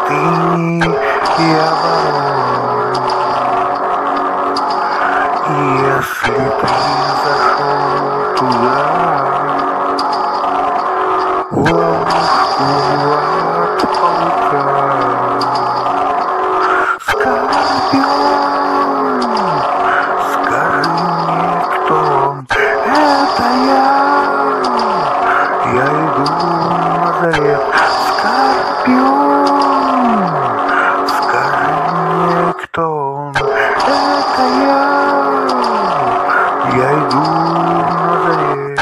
пустыни и оборот. Если ты зашел туда, в ловушку от паука, Скорпион, скажи мне, кто он? Это я иду на завет. Скорпион, скажи мне, кто он? Это я иду на завет.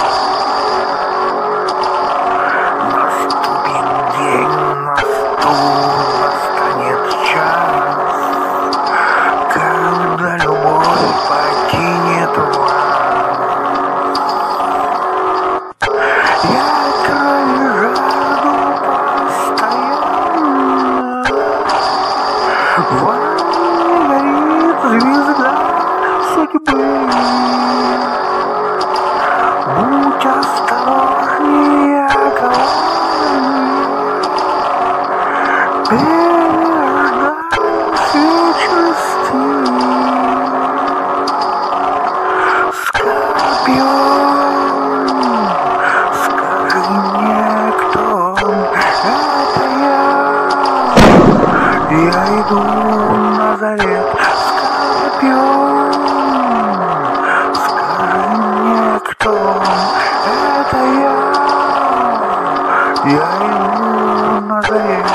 Наступит день, настанет час, когда любовь покинет вас. Я крови жажду постоянно, в ванне горит звезда судьбы. Будь осторожнее, коварней, переждать вечности. Скорпион, скажи мне, кто он? Это я иду на завет. Скорпион, скажи мне, кто он? Это я иду на завет.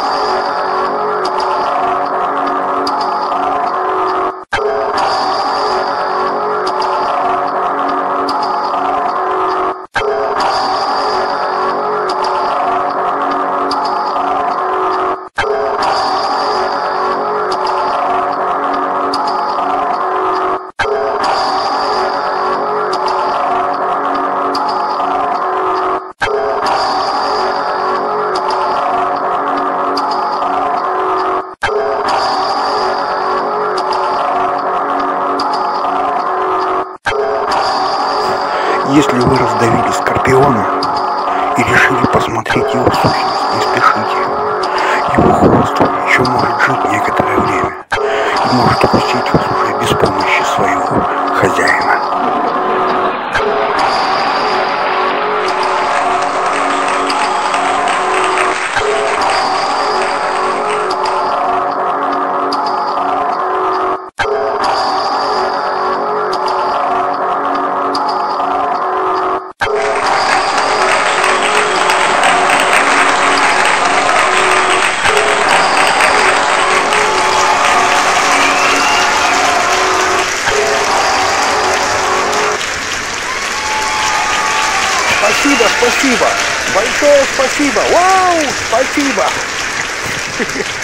Если вы раздавили скорпиона и решили посмотреть его сущность, не спешите. Его хвост еще может жить некоторое время и может укусить вас уже без помощи своего хозяина. Спасибо, большое спасибо, вау, спасибо.